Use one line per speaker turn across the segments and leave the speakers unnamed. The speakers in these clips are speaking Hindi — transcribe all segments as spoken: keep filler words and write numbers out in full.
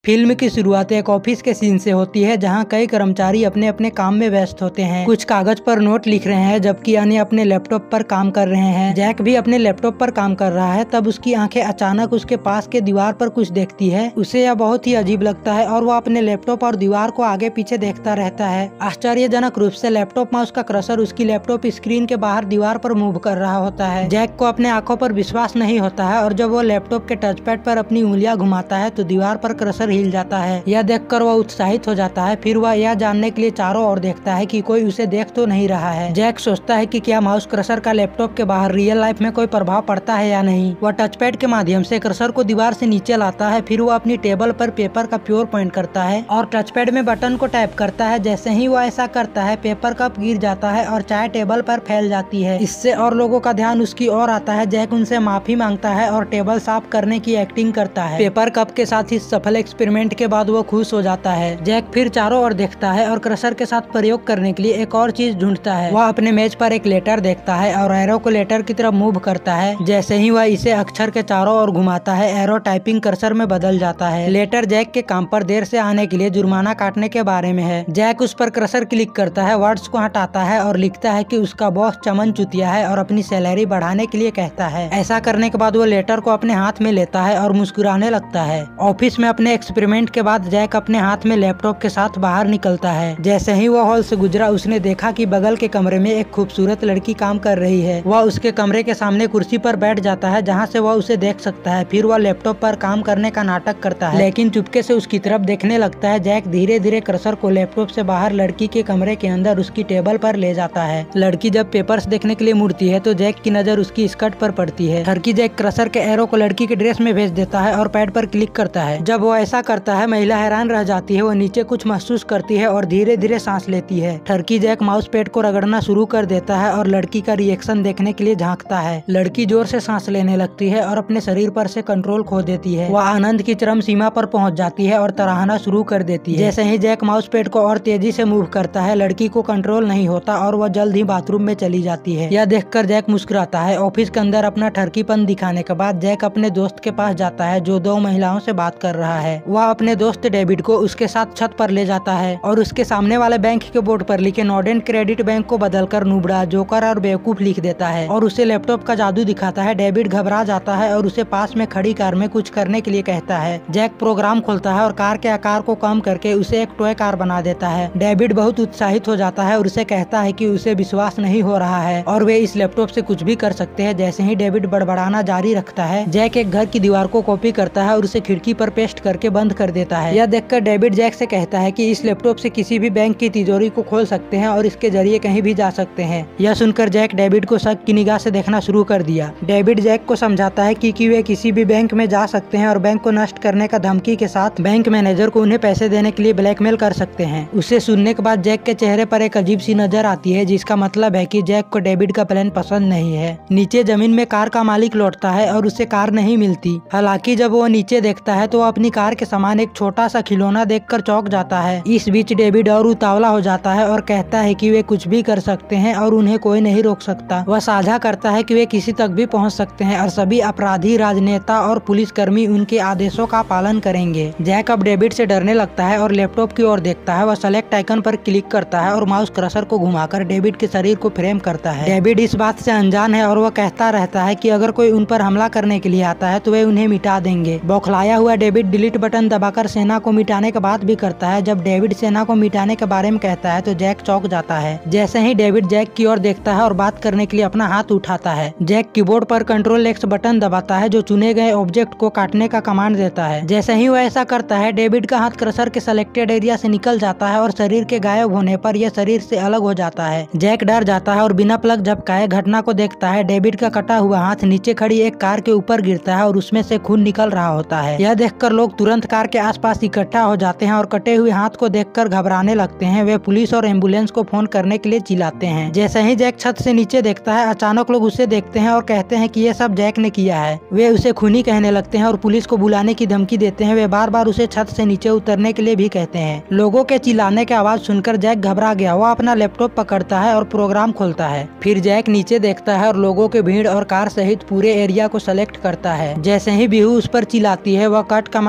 फिल्म की शुरुआत एक ऑफिस के सीन से होती है जहां कई कर्मचारी अपने अपने काम में व्यस्त होते हैं। कुछ कागज पर नोट लिख रहे हैं जबकि अन्य अपने लैपटॉप पर काम कर रहे हैं। जैक भी अपने लैपटॉप पर काम कर रहा है। तब उसकी आंखें अचानक उसके पास के दीवार पर कुछ देखती है। उसे यह बहुत ही अजीब लगता है और वो अपने लैपटॉप और दीवार को आगे पीछे देखता रहता है। आश्चर्यजनक रूप से लैपटॉप माउस का क्रसर उसकी लैपटॉप स्क्रीन के बाहर दीवार पर मूव कर रहा होता है। जैक को अपने आंखों पर विश्वास नहीं होता है और जब वो लैपटॉप के टचपैड पर अपनी उंगलियां घुमाता है तो दीवार पर क्रसर हिल जाता है। यह देखकर वह उत्साहित हो जाता है। फिर वह यह जानने के लिए चारों ओर देखता है कि कोई उसे देख तो नहीं रहा है। जैक सोचता है कि क्या माउस क्रसर का लैपटॉप के बाहर रियल लाइफ में कोई प्रभाव पड़ता है या नहीं। वह टचपैड के माध्यम से क्रसर को दीवार से नीचे लाता है। फिर वह अपनी टेबल पर पेपर का प्योर पॉइंट करता है और टचपैड में बटन को टैप करता है। जैसे ही वह ऐसा करता है पेपर कप गिर जाता है और चाय टेबल पर फैल जाती है। इससे और लोगों का ध्यान उसकी ओर आता है। जैक उनसे माफी मांगता है और टेबल साफ करने की एक्टिंग करता है। पेपर कप के साथ इस सफल एक्सपेरिमेंट के बाद वो खुश हो जाता है। जैक फिर चारों ओर देखता है और क्रसर के साथ प्रयोग करने के लिए एक और चीज ढूंढता है। वह अपने मेज पर एक लेटर देखता है और एरो को लेटर की तरफ मूव करता है। जैसे ही वह इसे अक्षर के चारों ओर घुमाता है एरो टाइपिंग कर्सर में बदल जाता है। लेटर जैक के काम पर देर से आने के लिए जुर्माना काटने के बारे में है। जैक उस पर क्रसर क्लिक करता है, वर्ड्स को हटाता है और लिखता है कि उसका बॉस चमन चुतिया है और अपनी सैलरी बढ़ाने के लिए कहता है। ऐसा करने के बाद वो लेटर को अपने हाथ में लेता है और मुस्कुराने लगता है। ऑफिस में अपने एक्सपेरिमेंट के बाद जैक अपने हाथ में लैपटॉप के साथ बाहर निकलता है। जैसे ही वह हॉल से गुजरा उसने देखा कि बगल के कमरे में एक खूबसूरत लड़की काम कर रही है। वह उसके कमरे के सामने कुर्सी पर बैठ जाता है जहां से वह उसे देख सकता है। फिर वह लैपटॉप पर काम करने का नाटक करता है लेकिन चुपके से उसकी तरफ देखने लगता है। जैक धीरे धीरे क्रसर को लैपटॉप से बाहर लड़की के कमरे के अंदर उसकी टेबल पर ले जाता है। लड़की जब पेपर्स देखने के लिए मुड़ती है तो जैक की नजर उसकी स्कर्ट पर पड़ती है। ठरकी जैक क्रसर के एरो को लड़की के ड्रेस में भेज देता है और पैड पर क्लिक करता है। जब वो ऐसा करता है महिला हैरान रह जाती है। वो नीचे कुछ महसूस करती है और धीरे धीरे सांस लेती है। ठरकी जैक माउस पैड को रगड़ना शुरू कर देता है और लड़की का रिएक्शन देखने के लिए झांकता है। लड़की जोर से सांस लेने लगती है और अपने शरीर पर से कंट्रोल खो देती है। वह आनंद की चरम सीमा पर पहुंच जाती है और तराहना शुरू कर देती है। जैसे ही जैक माउस पैड को और तेजी से मूव करता है लड़की को कंट्रोल नहीं होता और वह जल्द ही बाथरूम में चली जाती है। यह देखकर जैक मुस्कुराता है। ऑफिस के अंदर अपना ठरकीपन दिखाने के बाद जैक अपने दोस्त के पास जाता है जो दो महिलाओं से बात कर रहा है। वह अपने दोस्त डेविड को उसके साथ छत पर ले जाता है और उसके सामने वाले बैंक के बोर्ड पर लिखे नॉर्डन क्रेडिट बैंक को बदलकर नुबड़ा, जोकर और बेवकूफ लिख देता है और उसे लैपटॉप का जादू दिखाता है। डेविड घबरा जाता है और उसे पास में खड़ी कार में कुछ करने के लिए कहता है। जैक प्रोग्राम खोलता है और कार के आकार को कम करके उसे एक टॉय कार बना देता है। डेविड बहुत उत्साहित हो जाता है और उसे कहता है कि उसे विश्वास नहीं हो रहा है और वे इस लैपटॉप से कुछ भी कर सकते हैं। जैसे ही डेविड बड़बड़ाना जारी रखता है जैक एक घर की दीवार को कॉपी करता है और उसे खिड़की पर पेस्ट करके बंद कर देता है। यह देखकर डेविड जैक से कहता है कि इस लैपटॉप से किसी भी बैंक की तिजोरी को खोल सकते हैं और इसके जरिए कहीं भी जा सकते हैं। यह सुनकर जैक डेविड को शक की निगाह से देखना शुरू कर दिया। डेविड जैक को समझाता है कि, कि वे किसी भी बैंक में जा सकते हैं और बैंक को नष्ट करने का धमकी के साथ बैंक मैनेजर को उन्हें पैसे देने के लिए ब्लैकमेल कर सकते हैं। उसे सुनने के बाद जैक के चेहरे पर एक अजीब सी नजर आती है जिसका मतलब है कि जैक को डेविड का प्लान पसंद नहीं है। नीचे जमीन में कार का मालिक लौटता है और उसे कार नहीं मिलती। हालांकि जब वो नीचे देखता है तो वो अपनी कार के समान एक छोटा सा खिलौना देखकर चौंक जाता है। इस बीच डेविड और उतावला हो जाता है और कहता है कि वे कुछ भी कर सकते हैं और उन्हें कोई नहीं रोक सकता। वह साझा करता है कि वे किसी तक भी पहुंच सकते हैं और सभी अपराधी, राजनेता और पुलिसकर्मी उनके आदेशों का पालन करेंगे। जैक अब डेविड से डरने लगता है और लैपटॉप की ओर देखता है। वह सेलेक्ट आइकन पर क्लिक करता है और माउस क्रसर को घुमाकर डेविड के शरीर को फ्रेम करता है। डेविड इस बात से अनजान है और वह कहता रहता है कि अगर कोई उन पर हमला करने के लिए आता है तो वे उन्हें मिटा देंगे। बौखलाया हुआ डेविड डिलीट बटन दबाकर सेना को मिटाने की बात भी करता है। जब डेविड सेना को मिटाने के बारे में कहता है तो जैक चौंक जाता है। जैसे ही डेविड जैक की ओर देखता है और बात करने के लिए अपना हाथ उठाता है जैक कीबोर्ड पर कंट्रोल एक्स बटन दबाता है जो चुने गए ऑब्जेक्ट को काटने का कमांड देता है। जैसे ही वह ऐसा करता है डेविड का हाथ क्रसर के सेलेक्टेड एरिया से निकल जाता है और शरीर के गायब होने पर यह शरीर से अलग हो जाता है। जैक डर जाता है और बिना प्लग झपकाए घटना को देखता है। डेविड का कटा हुआ हाथ नीचे खड़ी एक कार के ऊपर गिरता है और उसमें से खून निकल रहा होता है। यह देखकर लोग तुरंत कार के आसपास इकट्ठा हो जाते हैं और कटे हुए हाथ को देखकर घबराने लगते हैं। वे पुलिस और एम्बुलेंस को फोन करने के लिए चिल्लाते हैं। जैसे ही जैक छत से नीचे देखता है अचानक लोग उसे देखते हैं और कहते हैं कि यह सब जैक ने किया है। वे उसे खूनी कहने लगते हैं और पुलिस को बुलाने की धमकी देते हैं। वे बार बार उसे छत से नीचे उतरने के लिए भी कहते हैं। लोगों के चिल्लाने की आवाज सुनकर जैक घबरा गया। वो अपना लैपटॉप पकड़ता है और प्रोग्राम खोलता है। फिर जैक नीचे देखता है और लोगों के भीड़ और कार सहित पूरे एरिया को सेलेक्ट करता है। जैसे ही बिहू उस पर चिल्लाती है वह कट कमांड दबाता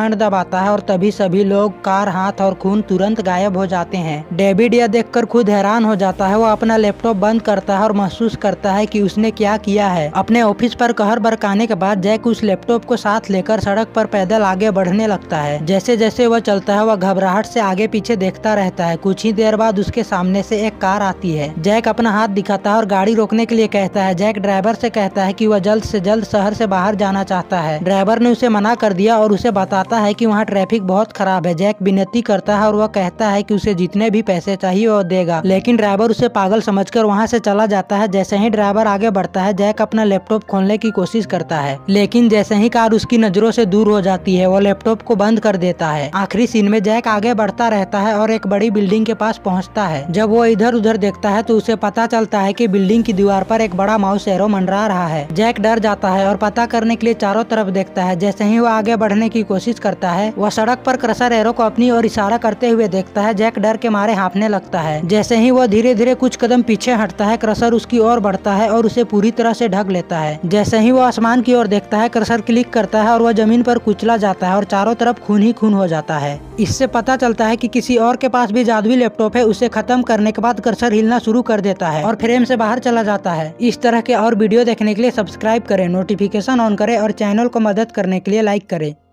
आता है और तभी सभी लोग, कार, हाथ और खून तुरंत गायब हो जाते हैं। डेविड यह देखकर खुद हैरान हो जाता है। वो अपना लैपटॉप बंद करता है और महसूस करता है कि उसने क्या किया है। अपने ऑफिस पर कहर बरकाने के बाद जैक उस लैपटॉप को साथ लेकर सड़क पर पैदल आगे बढ़ने लगता है। जैसे जैसे वह चलता है वह घबराहट से आगे पीछे देखता रहता है। कुछ ही देर बाद उसके सामने से एक कार आती है। जैक अपना हाथ दिखाता है और गाड़ी रोकने के लिए कहता है। जैक ड्राइवर से कहता है कि वह जल्द से जल्द शहर से बाहर जाना चाहता है। ड्राइवर ने उसे मना कर दिया और उसे बताता है कि वहाँ ट्रैफिक बहुत खराब है। जैक विनती करता है और वह कहता है कि उसे जितने भी पैसे चाहिए वह देगा, लेकिन ड्राइवर उसे पागल समझकर वहाँ से चला जाता है। जैसे ही ड्राइवर आगे बढ़ता है जैक अपना लैपटॉप खोलने की कोशिश करता है, लेकिन जैसे ही कार उसकी नजरों से दूर हो जाती है वो लैपटॉप को बंद कर देता है। आखिरी सीन में जैक आगे बढ़ता रहता है और एक बड़ी बिल्डिंग के पास पहुंचता है। जब वो इधर उधर देखता है तो उसे पता चलता है कि बिल्डिंग की दीवार पर एक बड़ा माउस एरो मंडरा रहा है। जैक डर जाता है और पता करने के लिए चारों तरफ देखता है। जैसे ही वो आगे बढ़ने की कोशिश करता है वह सड़क पर क्रशर एरो को अपनी ओर इशारा करते हुए देखता है। जैक डर के मारे हाँफने लगता है। जैसे ही वो धीरे धीरे कुछ कदम पीछे हटता है क्रशर उसकी ओर बढ़ता है और उसे पूरी तरह से ढक लेता है। जैसे ही वो आसमान की ओर देखता है क्रशर क्लिक करता है और वह जमीन पर कुचला जाता है और चारों तरफ खून ही खून हो जाता है। इससे पता चलता है कि किसी और के पास भी जादुई लैपटॉप है। उसे खत्म करने के बाद कर्सर हिलना शुरू कर देता है और फ्रेम से बाहर चला जाता है। इस तरह के और वीडियो देखने के लिए सब्सक्राइब करें, नोटिफिकेशन ऑन करें और चैनल को मदद करने के लिए लाइक करें।